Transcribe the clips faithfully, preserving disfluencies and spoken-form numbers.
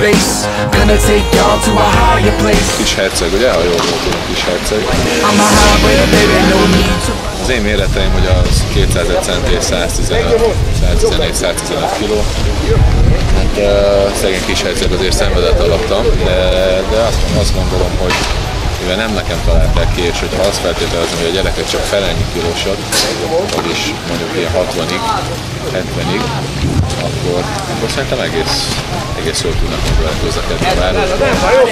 base. Gonna take y'all to a higher place. Kis herceg, ugye? Ha jól voltunk, kis herceg. I'm a hybrid, baby, no need to. Az én méreteim, hogy az kétszázegy cent és száztizennégy száztizenöt kiló. Hát uh, szegény kis herceg azért szenvedett alattam, de, de azt, azt gondolom, hogy mivel nem nekem találták ki, és hogyha azt feltételezem, hogy a gyerekek csak felennyi kilósat, vagyis mondjuk ilyen hatvanig, hetvenig, akkor, akkor szerintem egész, egész jól tudnak meg vele közlekedni a városban.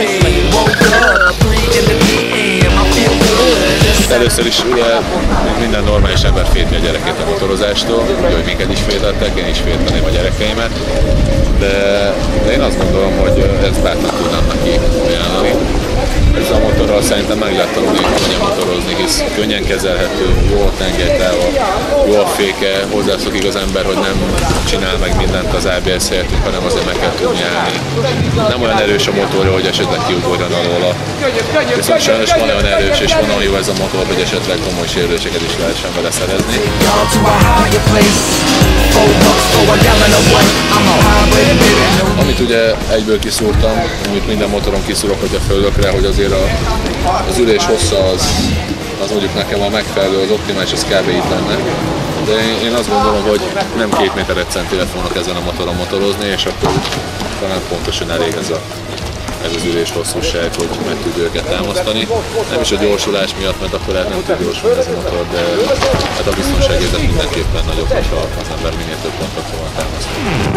Először is ugye minden normális ember félti a gyerekét a motorozástól, ugye, hogy minket is féltettek, én is félteném a gyerekeimet, de, de én azt gondolom, hogy ezt bátran tudnám neki ajánlani. Ezzel a motorral szerintem meg lehet tanulni, hogy könnyen motorozni, hisz könnyen kezelhető, jó a tengelytáva, jó a féke, hozzászokik az ember, hogy nem csinál meg mindent az á bé es helyettünk, hanem azért meg kell tudni állni. Nem olyan erős a motorja, hogy esetleg kiugorjon alóla. Viszont sajnos van olyan erős és van olyan jó ez a motor, hogy esetleg komoly sérüléseket is lehessen vele szerezni. Amit ugye egyből kiszúrtam, amit minden motoron kiszúrok, hogy a földökre, hogy azért a, az ülés hossza az, az mondjuk nekem a megfelelő, az optimális, az kb. Itt lenne. De én, én azt gondolom, hogy nem két méter egy centivel fognak ezen a motoron motorozni, és akkor talán pontosan elég ez, a, ez az ülés hosszúság, hogy meg tudja őket támasztani. Nem is a gyorsulás miatt, mert akkor lehet nem tud gyorsulni ez a motor, de hát a biztonságérzet mindenképpen nagyobb, hogyha az ember minél több pontot fognak támasztani.